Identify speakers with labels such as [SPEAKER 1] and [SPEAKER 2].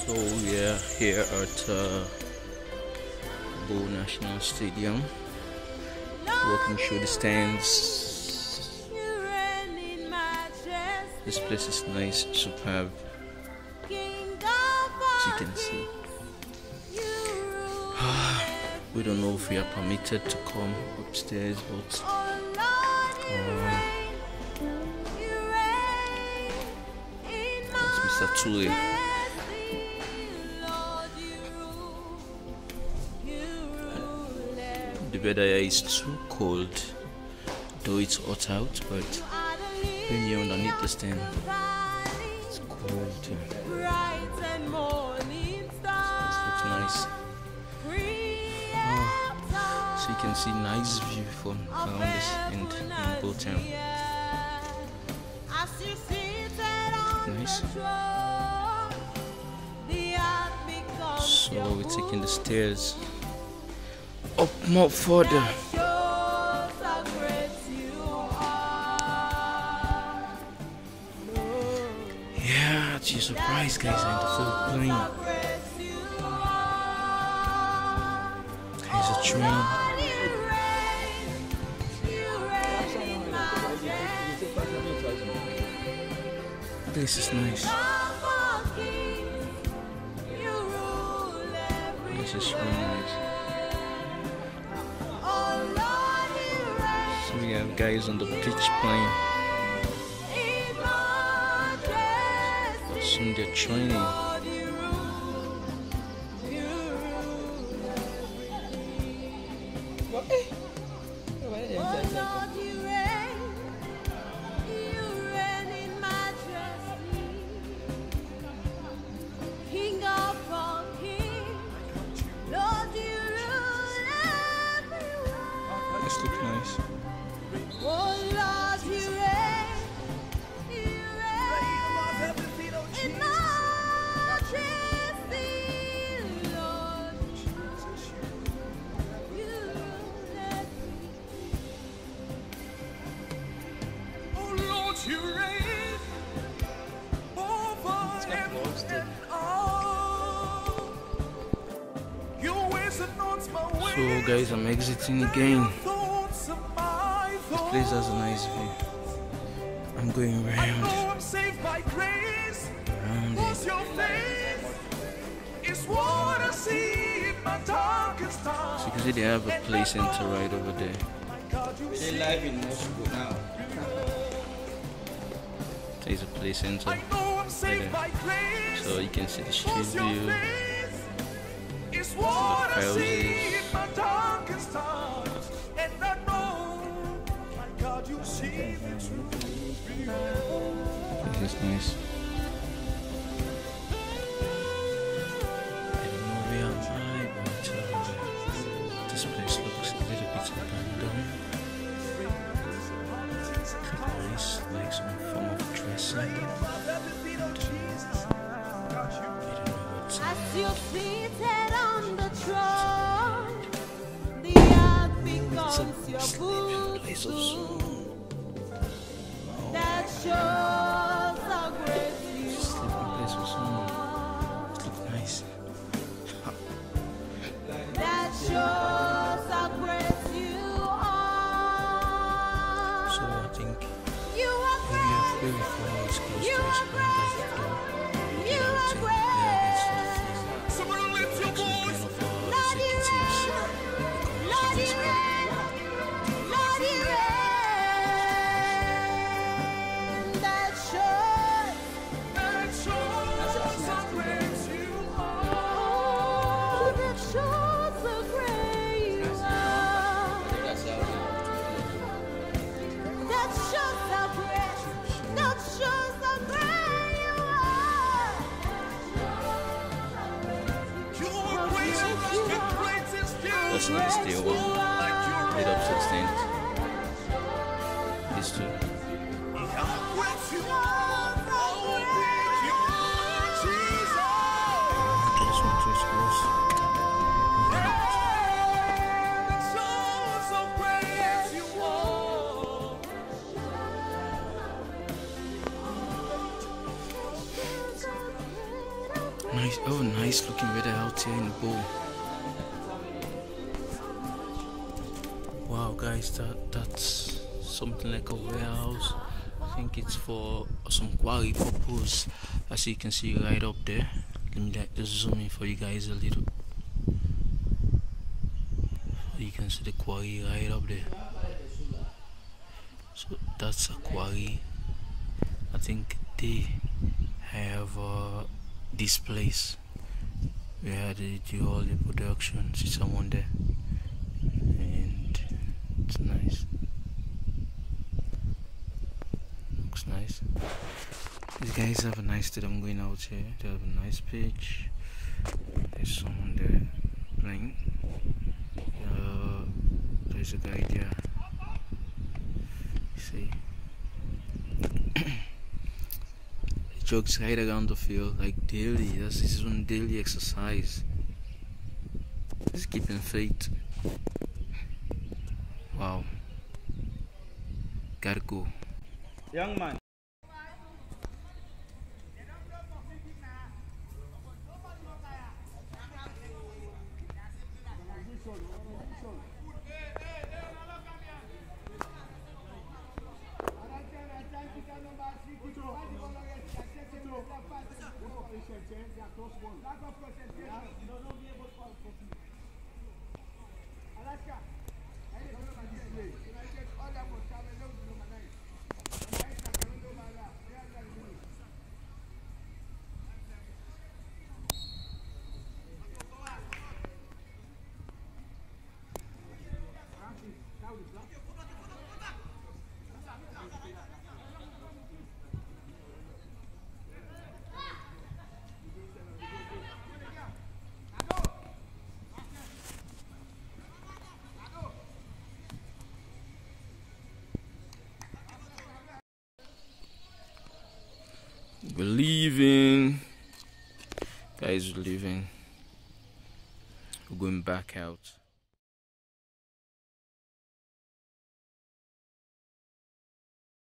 [SPEAKER 1] So we are here at Bo National Stadium, walking through the stands. This place is nice, superb, as you can see. We don't know if we are permitted to come upstairs, but that's Mr. Tule. The weather is too cold, though it's hot out, but when you're underneath the stand, it's cold. This looks nice. So you can see nice view from around this end in Bo Town. Nice. So we're taking the stairs up more further. Yeah, to your surprise, guys, I'm the full plane. There's a train. This is nice. This is really nice. So we have guys on the pitch playing. Soon they're training. This looks nice. So guys, I'm exiting again. This place has a nice view. I'm going round it. So you can see they have a play center right over there.
[SPEAKER 2] They live in Moscow now.
[SPEAKER 1] There's a play center right there. So you can see the street view. The houses. This is nice. I don't know where I'm at, but this place looks a little bit abandoned. Nice, like some form of dressing. I don't know what's
[SPEAKER 3] As you're seated on the throne, the earth becomes your boot. That shows how great you are.
[SPEAKER 1] It looks nice.
[SPEAKER 3] That shows how great you are.
[SPEAKER 1] So I think
[SPEAKER 3] You are great.
[SPEAKER 1] where we fall is close to
[SPEAKER 3] You
[SPEAKER 1] this
[SPEAKER 3] are
[SPEAKER 1] point of the door.
[SPEAKER 3] great. You
[SPEAKER 1] Looking out
[SPEAKER 3] are
[SPEAKER 1] in
[SPEAKER 3] great.
[SPEAKER 1] there, it's the executive executives
[SPEAKER 3] Lord,
[SPEAKER 1] this
[SPEAKER 3] you
[SPEAKER 1] way.
[SPEAKER 3] reign. Lord, you reign. That shows how great you are. That shows how great you are. That shows how great. That shows how great you are.
[SPEAKER 1] That's not the steel one. Made up to the stand. These two. This one too is close. Nice. Oh, nice looking weather out here in Bo. Wow, guys, that's something like a warehouse. I think it's for some quarry purpose, as you can see right up there. Let me just zoom in for you guys a little. You can see the quarry right up there. So that's a quarry. I think they have this place where they do all the production. See someone there, and it's nice. Looks nice. These guys have a nice day. I'm going out here. They have a nice pitch. There's someone there playing. There's a guy there. See, he jogs right around the field like daily. This is one daily exercise. He's keeping fit. Wow. Gotta go.
[SPEAKER 2] Young man.
[SPEAKER 1] We're leaving. Guys, we're leaving. We're going back out.